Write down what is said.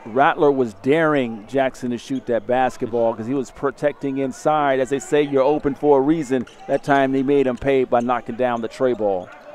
Rattler was daring Jackson to shoot that basketball because he was protecting inside. As they say, you're open for a reason. That time they made him pay by knocking down the tray ball.